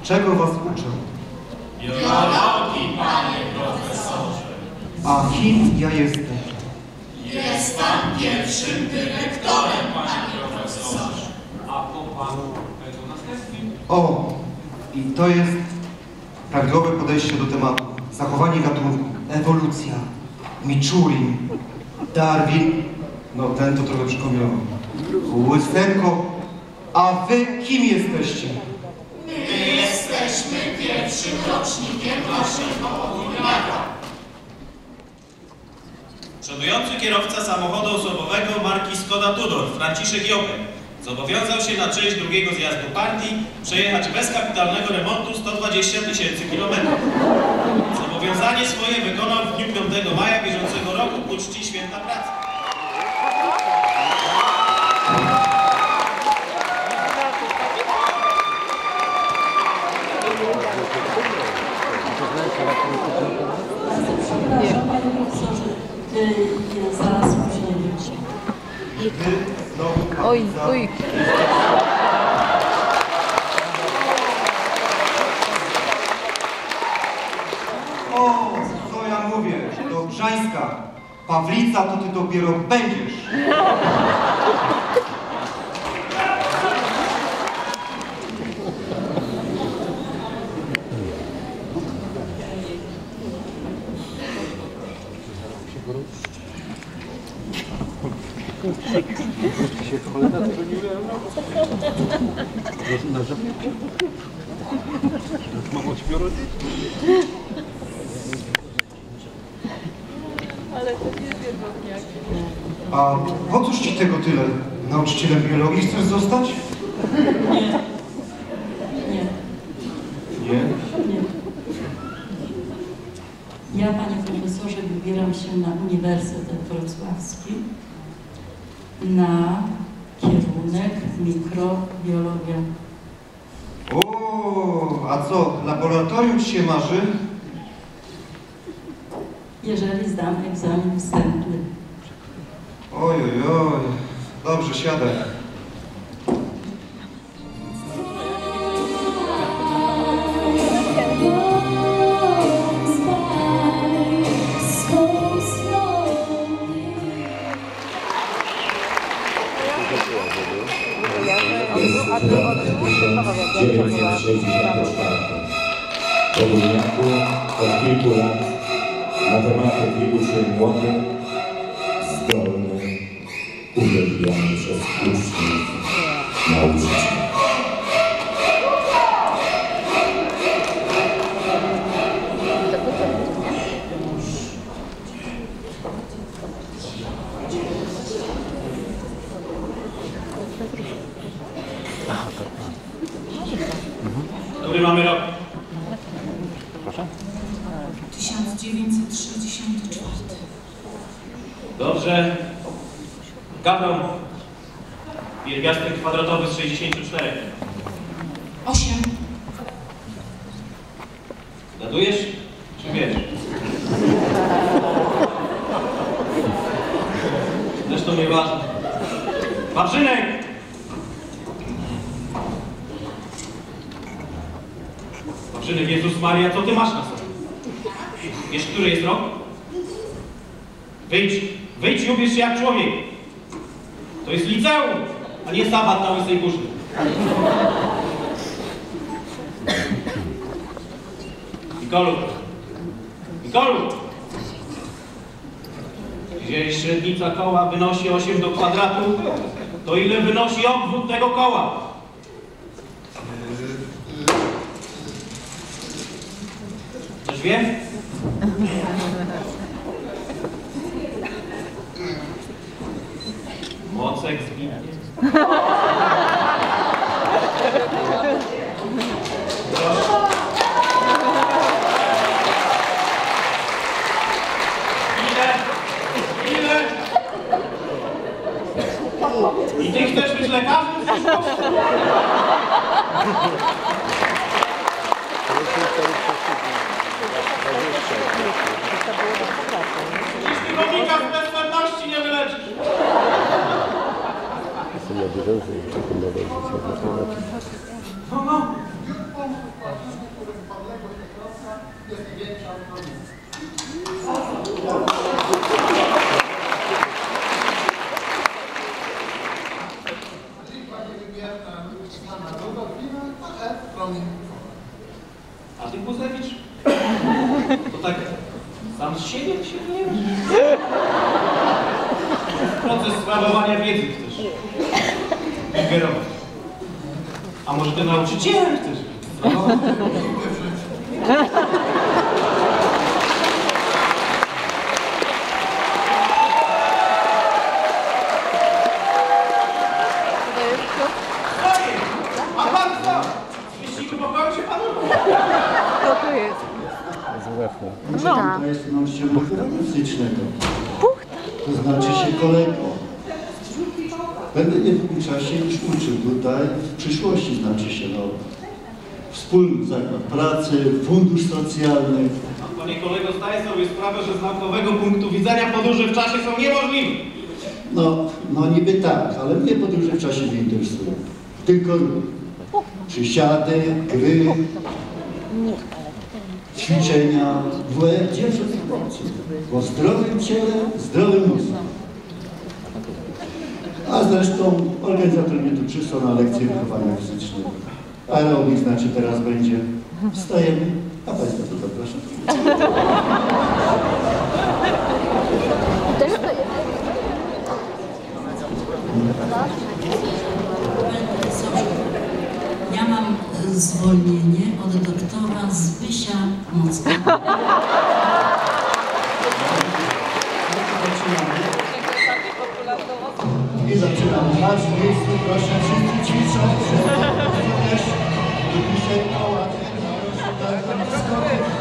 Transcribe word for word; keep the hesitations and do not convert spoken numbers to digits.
Czego was uczę? Biologii, panie profesorze. A kim ja jestem? Jest pan pierwszym dyrektorem, panie profesorze. A po panu będą następni. O, i to jest prawidłowe podejście do tematu. Zachowanie gatunku, ewolucja, Michurin, Darwin, no ten to trochę przypomniał. Łysenko, a wy kim jesteście? My jesteśmy pierwszym rocznikiem naszego ogólniaka. Przodujący kierowca samochodu osobowego marki Skoda Tudor, Franciszek Jopek, zobowiązał się na część drugiego zjazdu partii przejechać bez kapitalnego remontu sto dwadzieścia tysięcy kilometrów. Zobowiązanie swoje wykonał w dniu piątego maja bieżącego roku ku czci Święta Pracy. Przepraszam, panie profesorze, ja zaraz później wrócę. Wy znowu Oj, oj. O, co ja mówię? To Grzańska. Pawlica to ty dopiero będziesz. Ale to nie jest jednotniak. A po cóż ci tego tyle? Nauczycielem biologii chcesz zostać? Nie. Nie. Nie. Nie. Ja, panie profesorze, wybieram się na Uniwersytet Wrocławski na kierunek mikrobiologia. O, a co, laboratorium ci się marzy? Jeżeli zdam egzamin wstępny. Oj, oj, oj. Dobrze, siadaj. dziewięćset sześćdziesiąt cztery. Po Górniaku od kilku lat matematyki uczy młody, zdolny, uwielbiany przez uczniów nauczyciel. Który mamy rok? tysiąc dziewięćset sześćdziesiąty czwarty. Dobrze. Gawron. Pierwiastek kwadratowy z sześćdziesięciu czterech. osiem. Zgadujesz? Czy wiesz? Zresztą nieważne. Wawrzynek! Wawrzynek, Jezus Maria, co ty masz na sobie? Wiesz, który jest rok? Wyjdź, wyjdź i ubierz się jak człowiek. To jest liceum, a nie sabat na Łysej Górze. Nikolu, Nikolu! Jeżeli średnica koła wynosi osiem do kwadratu, to ile wynosi obwód tego koła? Ktoś wie? Mocek zginie. Ile? Ile? I ty chcesz być lekarzem? Przecież ty komika z bezwładności nie wyleczysz. No, no. punktów płatniczych, których podległość środka jest większa od prowincji. Liczba niewymierna standardowa wina, ale promień. A ty, Buzewicz? To tak sam z siebie się nie proces sprawowania wiedzy chcesz ingerować. A może ty nauczycielem chcesz? A pan co? Z wyścigu pokoju się panu? Kto tu jest? No. To jest nauczyciel fizycznego. To znaczy się kolego. Będę nie w tym czasie już uczył tutaj, w przyszłości znaczy się, no, wspólny zakład pracy, fundusz socjalny. Panie kolego, zdaję sobie sprawę, że z naukowego punktu widzenia podróże w czasie są niemożliwe. No, no niby tak, ale mnie podróże w czasie nie interesują. Tylko przysiady, gry, ćwiczenia, W W F dziewięć procent. O zdrowym ciele, zdrowym mózgu. A zresztą organizator mnie tu przysłał na lekcję wychowania fizycznego. Aerobik znaczy teraz będzie. Wstajemy, a Państwa tu zapraszam. Panie profesorze, ja mam zwolnienie od doktora Zbysia Mocka. I zaczynamy. Marsz w miejscu, proszę, wszyscy ćwiczą, żeby rozumieć, żeby się koła, proszę, tak,